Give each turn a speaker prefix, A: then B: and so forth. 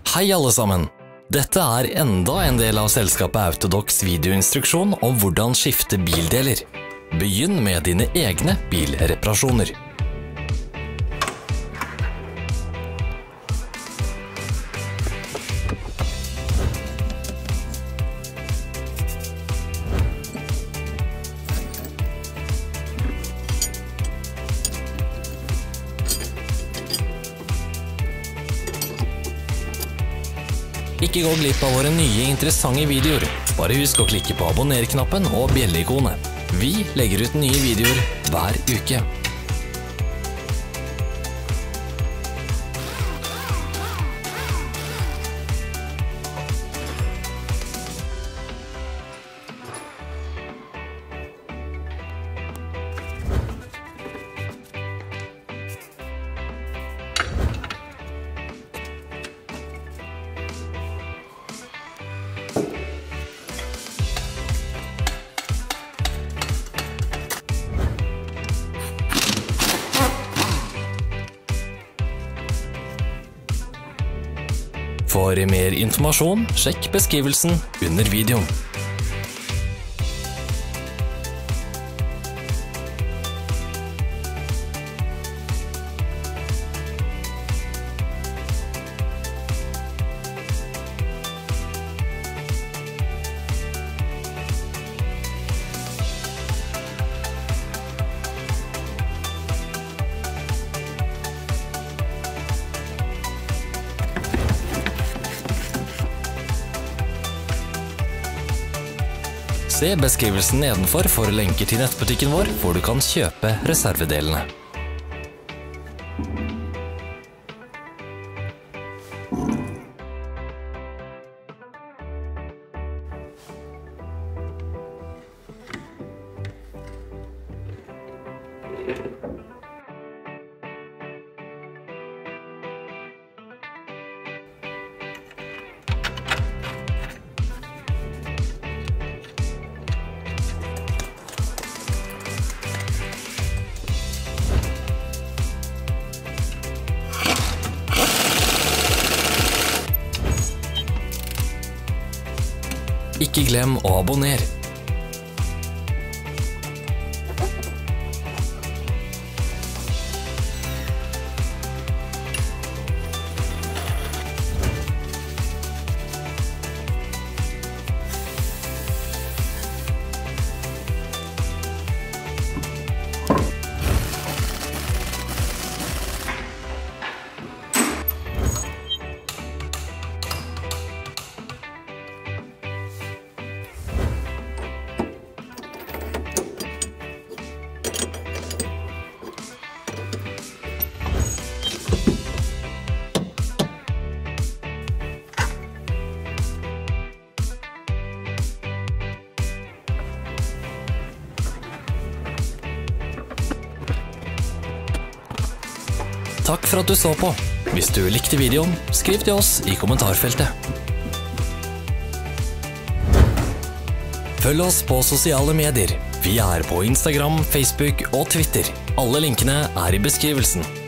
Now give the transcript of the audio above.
A: Hei alle sammen! Dette er enda en del av selskapet Autodocs videoinstruksjon om hvordan skifte bildeler. Begynn med dine egne bilreparasjoner. Ikke gå glipp av våre nye interessante videoer. Bare husk å klikke på abonner-knappen og bjelle-ikonet. Vi legger ut nye videoer hver uke. For mer informasjon, sjekk beskrivelsen under videoen. Se beskrivelsen nedenfor for lenker til nettbutikken vår, hvor du kan kjøpe reservedelene. Ikke glem å abonnere. Takk for at du så på. Hvis du likte videoen, skriv til oss i kommentarfeltet. Følg oss på sosiale medier. Vi er på Instagram, Facebook og Twitter. Alle linkene er i beskrivelsen.